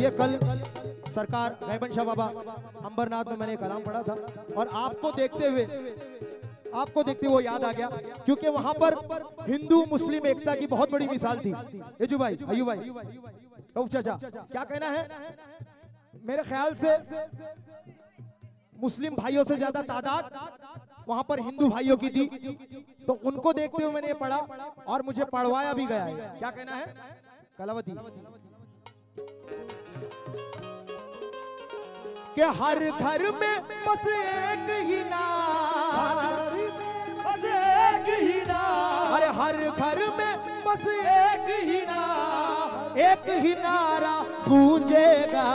ये कल सरकार गैबन शाह बाबा अंबरनाथ में मैंने कलाम पढ़ा था और आपको देखते हुए वो याद आ गया, क्योंकि वहां पर हिंदू मुस्लिम एकता की बहुत बड़ी मिसाल थी। एजू भाई, अयू भाई, रऊफ चाचा, क्या कहना है? मेरे ख्याल से मुस्लिम भाइयों से ज्यादा तादाद वहां पर हिंदू भाइयों की थी, तो उनको देखते हुए मैंने ये पढ़ा और मुझे पढ़वाया भी गया है। क्या कहना है कलावती? कि हर घर में बस एक ही नारा, अरे हर घर में बस एक ही नारा गूंजेगा,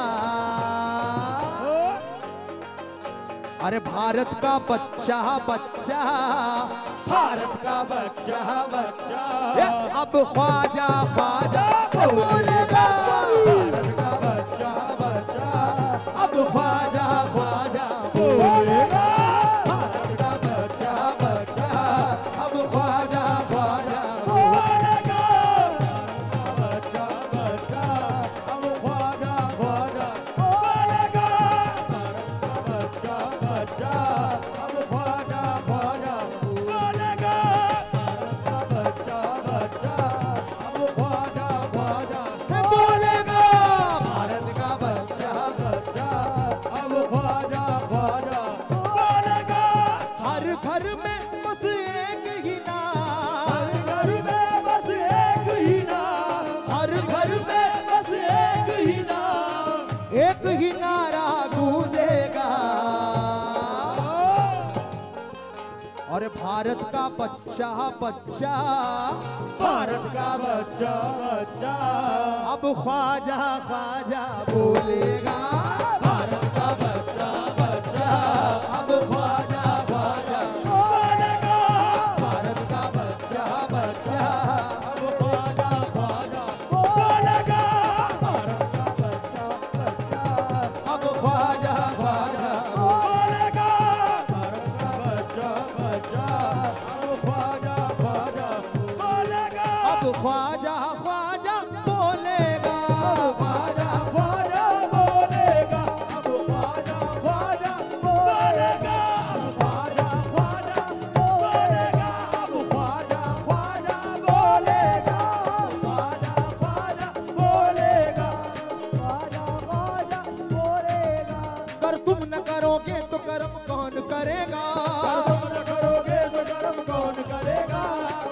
अरे भारत का बच्चा बच्चा, भारत का बच्चा बच्चा, अब ख्वाजा ख्वाजा बोलेगा, भारत का बच्चा बच्चा, अब ख्वाजा ख्वाजा बोलेगा, भारत का बच्चा बच्चा, अब ख्वाजा ख्वाजा बोलेगा, बच्चा बच्चा, अब ख्वाजा ख्वाजा बोलेगा, बच्चा बच्चा, अब ख्वाजा ख्वाजा बोलेगा, बच्चा बच्चा, अब ख्वाजा ख्वाजा बोलेगा, भारत का बच्चा बच्चा, अब ख्वाजा ख्वाजा बोलेगा। हर घर में बस एक ही नाम, हर घर में बस एक ही नाम, हर घर में बस एक ही नाम, एक ही नारा गूंजेगा, और भारत का बच्चा बच्चा, भारत का बच्चा बच्चा, अब ख्वाजा ख्वाजा बोलेगा, भारत का बच्चा बच्चा, अब ख्वाजा ख्वाजा बोलेगा, भारत का बच्चा बच्चा, अब ख्वाजा ख्वाजा बोलेगा, भारत का बच्चा बच्चा, अब ख्वाजा ख्वाजा बोलेगा, भारत का बच्चा बच्चा, अब ख्वाजा ख्वाजा बोलेगा, अब ख्वाजा ख्वाजा बोलेगा, ख्वाजा ख्वाजा बोलेगा, अब ख्वाजा ख्वाजा बोलेगा, अब ख्वाजा ख्वाजा बोलेगा, अब ख्वाजा ख्वाजा बोलेगा, ख्वाजा ख्वाजा बोलेगा, ख्वाजा ख्वाजा बोलेगा। कर तुम न करोगे तो कर्म कौन करेगा, कर तुम न करोगे तो कर्म कौन करेगा,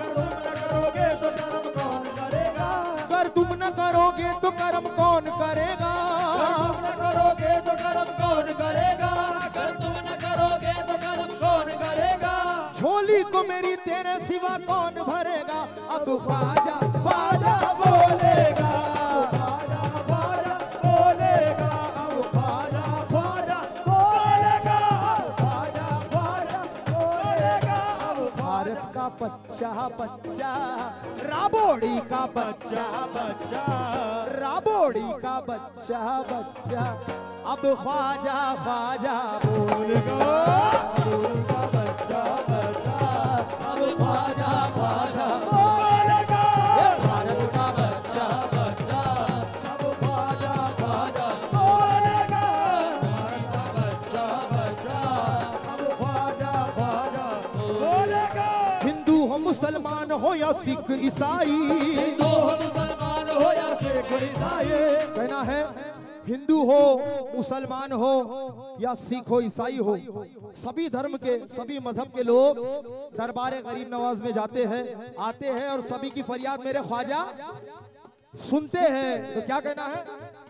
कर तुम न करोगे तो कर्म कौन करेगा, कर तुम न करोगे तो कर्म कौन करेगा, कर तुम न करोगे तो कर्म कौन करेगा, झोली को मेरी तेरे सिवा कौन भरेगा, अब ख्वाजा ख्वाजा बोलेगा, ख्वाजा ख्वाजा बोलेगा, अब ख्वाजा ख्वाजा बोलेगा, ख्वाजा ख्वाजा बोलेगा, अब भारत का बच्चा बच्चा, राबोड़ी का बच्चा बच्चा, राबोड़ी का बच्चा बच्चा, अब ख्वाजा ख्वाजा बोलेगा, राबोड़ी का बच्चा बच्चा, अब ख्वाजा ख्वाजा बोलेगा, भारत का बच्चा बच्चा, अब ख्वाजा ख्वाजा बोलेगा, भारत का बच्चा बच्चा, अब ख्वाजा ख्वाजा बोलेगा। हिंदू हो मुसलमान हो या सिख ईसाई, हिंदू हो मुसलमान हो या सिख ईसाई, कहना है हिंदू हो मुसलमान हो या सिख हो ईसाई हो, सभी धर्म के सभी मजहब के लोग दरबारे गरीब नवाज में जाते हैं, आते हैं और सभी की फरियाद मेरे ख्वाजा सुनते हैं। तो क्या कहना है?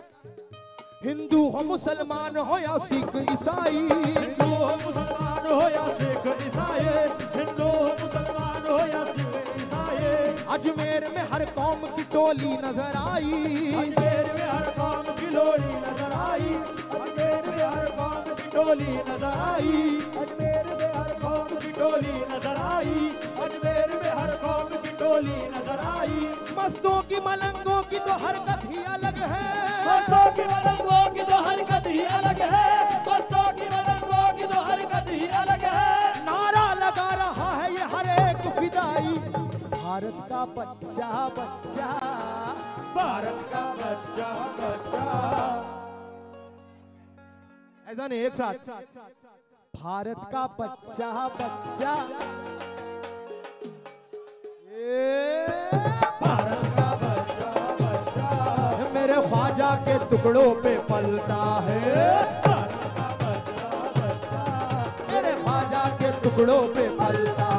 हिंदू हो मुसलमान हो या सिख ईसाई, हिंदू हो मुसलमान हो या सिख ईसाई, हिंदू हो मुसलमान हो या सिख ईसाई, अजमेर में हर कौम की टोली नजर आई, अजमेर में हर कौम की टोली नजर आई, अजमेर में हर कौम की टोली नजर आई, अजमेर में हर कौम की टोली नजर आई, अजमेर में हर कौम की टोली नजर आई। मस्तों की मलंगों की तो हरकत ही अलग है, मस्तों की मलंगों की तो हरकत ही अलग है, मस्तों की मलंगों की तो हरकत ही अलग है, नारा लगा रहा है ये हर एक फिदाई, भारत का बच्चा बच्चा, भारत का बच्चा बच्चा, ऐसा नहीं, एक साथ। भारत का बच्चा बच्चा, भारत का बच्चा बच्चा मेरे ख्वाजा के टुकड़ों पे पलता है। भारत का बच्चा बच्चा मेरे ख्वाजा के टुकड़ों पे पलता